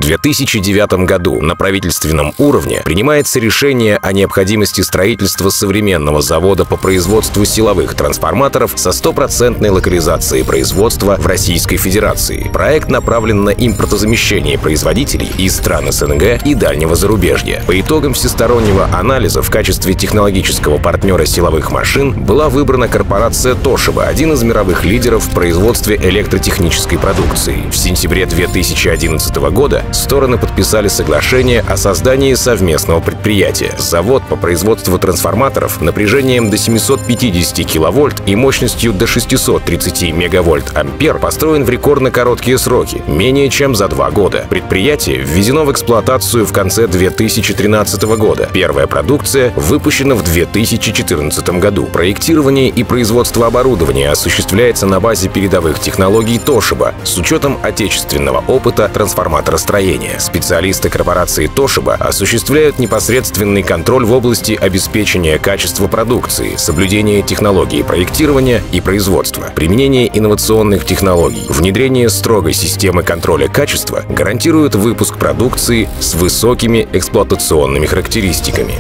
2009 году на правительственном уровне принимается решение о необходимости строительства современного завода по производству силовых трансформаторов со 100% локализацией производства в Российской Федерации. Проект направлен на импортозамещение производителей из стран СНГ и дальнего зарубежья. По итогам всестороннего анализа в качестве технологического партнера силовых машин была выбрана корпорация Toshiba, один из мировых лидеров в производстве электротехнической продукции. В сентябре 2011 года стороны подписали соглашение о создании совместного предприятия. Завод по производству трансформаторов напряжением до 750 киловольт и мощностью до 630 мегавольт-ампер построен в рекордно короткие сроки, менее чем за 2 года. Предприятие введено в эксплуатацию в конце 2013 года. Первая продукция выпущена в 2014 году. Проектирование и производство оборудования осуществляется на базе передовых технологий Toshiba с учетом отечественного опыта трансформаторостроения. Специалисты корпорации Toshiba осуществляют непосредственный контроль в области обеспечения качества продукции, соблюдения технологий проектирования и производства, применение инновационных технологий, внедрение строгой системы контроля качества гарантирует выпуск продукции с высокими эксплуатационными характеристиками.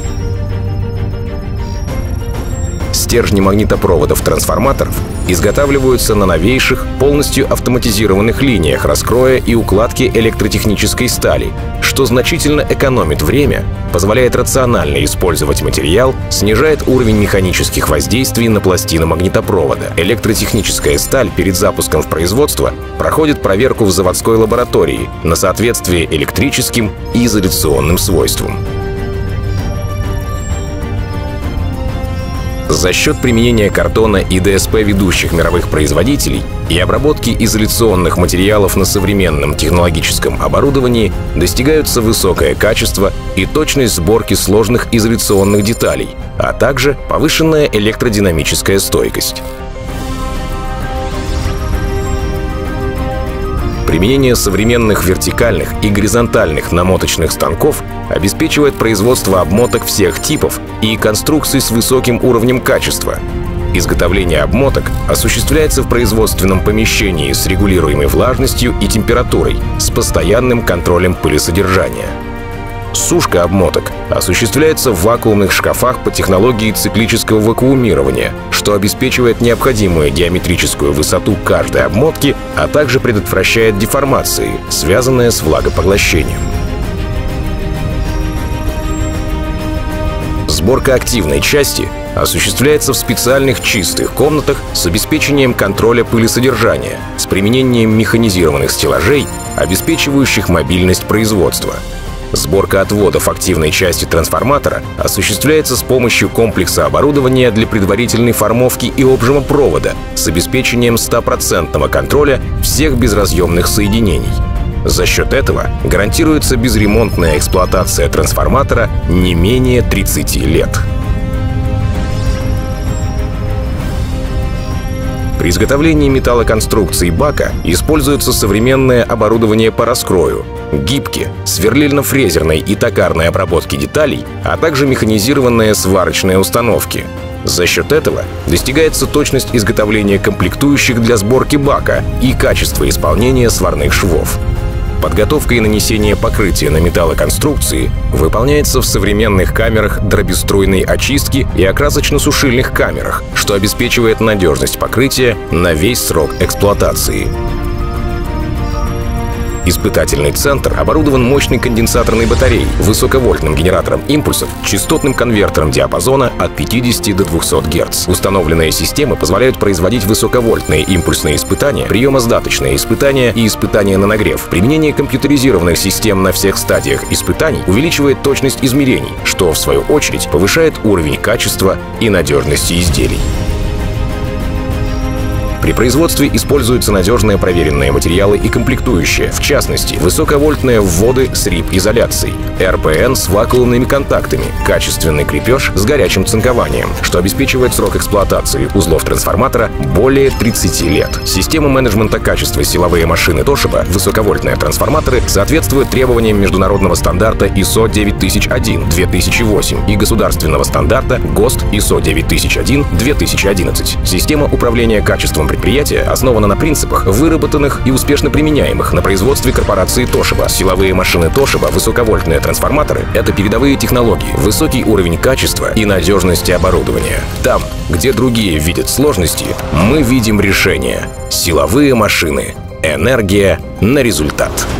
Стержни магнитопроводов-трансформаторов изготавливаются на новейших, полностью автоматизированных линиях раскроя и укладки электротехнической стали, что значительно экономит время, позволяет рационально использовать материал, снижает уровень механических воздействий на пластины магнитопровода. Электротехническая сталь перед запуском в производство проходит проверку в заводской лаборатории на соответствие электрическим и изоляционным свойствам. За счет применения картона и ДСП ведущих мировых производителей и обработки изоляционных материалов на современном технологическом оборудовании достигаются высокое качество и точность сборки сложных изоляционных деталей, а также повышенная электродинамическая стойкость. Применение современных вертикальных и горизонтальных намоточных станков обеспечивает производство обмоток всех типов и конструкций с высоким уровнем качества. Изготовление обмоток осуществляется в производственном помещении с регулируемой влажностью и температурой, с постоянным контролем пылесодержания. Сушка обмоток осуществляется в вакуумных шкафах по технологии циклического вакуумирования, что обеспечивает необходимую геометрическую высоту каждой обмотки, а также предотвращает деформации, связанные с влагопоглощением. Сборка активной части осуществляется в специальных чистых комнатах с обеспечением контроля пылесодержания, с применением механизированных стеллажей, обеспечивающих мобильность производства. Сборка отводов активной части трансформатора осуществляется с помощью комплекса оборудования для предварительной формовки и обжима провода с обеспечением 100% контроля всех безразъемных соединений. За счет этого гарантируется безремонтная эксплуатация трансформатора не менее 30 лет. При изготовлении металлоконструкций бака используется современное оборудование по раскрою, гибки, сверлильно-фрезерной и токарной обработки деталей, а также механизированные сварочные установки. За счет этого достигается точность изготовления комплектующих для сборки бака и качество исполнения сварных швов. Подготовка и нанесение покрытия на металлоконструкции выполняется в современных камерах дробеструйной очистки и окрасочно-сушильных камерах, что обеспечивает надежность покрытия на весь срок эксплуатации. Испытательный центр оборудован мощной конденсаторной батареей, высоковольтным генератором импульсов, частотным конвертером диапазона от 50 до 200 Гц. Установленные системы позволяют производить высоковольтные импульсные испытания, приемо-сдаточные испытания и испытания на нагрев. Применение компьютеризированных систем на всех стадиях испытаний увеличивает точность измерений, что, в свою очередь, повышает уровень качества и надежности изделий. При производстве используются надежные проверенные материалы и комплектующие, в частности, высоковольтные вводы с РИП-изоляцией, РПН с вакуумными контактами, качественный крепеж с горячим цинкованием, что обеспечивает срок эксплуатации узлов трансформатора более 30 лет. Система менеджмента качества силовые машины Toshiba, высоковольтные трансформаторы, соответствуют требованиям международного стандарта ISO 9001-2008 и государственного стандарта ГОСТ ISO 9001-2011. Система управления качеством предприятие основано на принципах, выработанных и успешно применяемых на производстве корпорации Toshiba. Силовые машины Toshiba, высоковольтные трансформаторы — это передовые технологии, высокий уровень качества и надежности оборудования. Там, где другие видят сложности, мы видим решения. Силовые машины. Энергия на результат.